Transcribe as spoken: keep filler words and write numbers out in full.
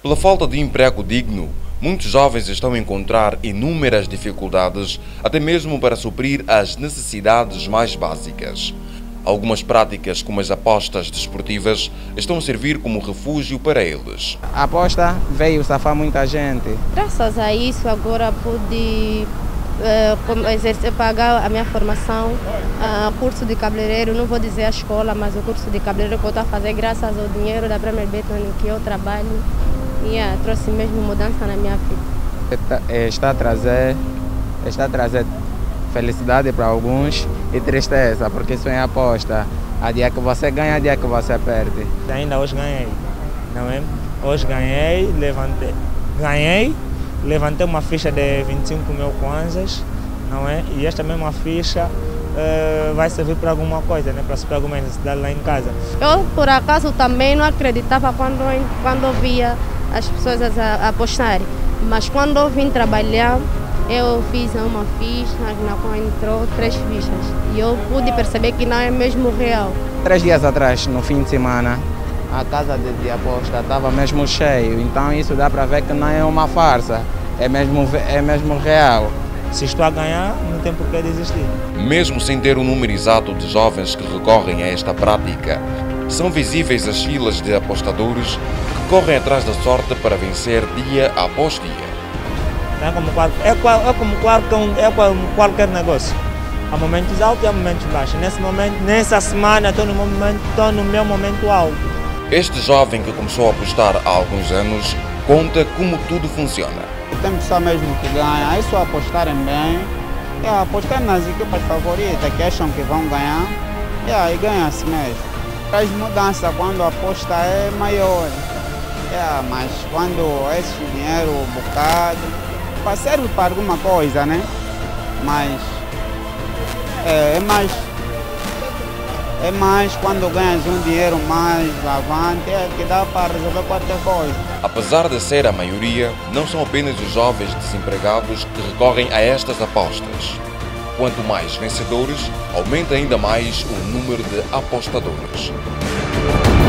Pela falta de emprego digno, muitos jovens estão a encontrar inúmeras dificuldades, até mesmo para suprir as necessidades mais básicas. Algumas práticas, como as apostas desportivas, estão a servir como refúgio para eles. A aposta veio safar muita gente. Graças a isso, agora pude uh, exercer, pagar a minha formação, uh, curso de cabeleireiro, não vou dizer a escola, mas o curso de cabeleireiro que eu estou a fazer graças ao dinheiro da Premier Betano que eu trabalho. E yeah, trouxe mesmo mudança na minha vida. Está, está, a, trazer, está a trazer felicidade para alguns e tristeza, porque isso é aposta. A dia que você ganha, a dia que você perde. Ainda hoje ganhei, não é? Hoje ganhei, levantei, ganhei, levantei uma ficha de vinte e cinco mil kwanzas, não é? E esta mesma ficha uh, vai servir para alguma coisa, né? Para suprir alguma necessidade lá em casa. Eu, por acaso, também não acreditava quando, quando via as pessoas a, a apostarem, mas quando eu vim trabalhar, eu fiz uma ficha, na qual entrou três fichas e eu pude perceber que não é mesmo real. Três dias atrás, no fim de semana, a casa de, de aposta estava mesmo cheio, então isso dá para ver que não é uma farsa, é mesmo, é mesmo real. Se estou a ganhar, não tem por que desistir. Mesmo sem ter o número exato de jovens que recorrem a esta prática, são visíveis as filas de apostadores que correm atrás da sorte para vencer dia após dia. É como, é, é como qualquer, é como qualquer negócio. Há momentos altos e há momentos baixos. Nesse momento, nessa semana, estou no, momento, estou no meu momento alto. Este jovem que começou a apostar há alguns anos conta como tudo funciona. Tem pessoas mesmo que ganham, aí só apostarem bem, é, apostar nas equipas favoritas que acham que vão ganhar, é, e ganha-se mesmo. Traz mudança quando a aposta é maior, é, mas quando esse dinheiro bocado, serve para alguma coisa, né? Mas é, é mais é mais quando ganhas um dinheiro mais avante, é que dá para resolver qualquer coisa. Apesar de ser a maioria, não são apenas os jovens desempregados que recorrem a estas apostas. Quanto mais vencedores, aumenta ainda mais o número de apostadores.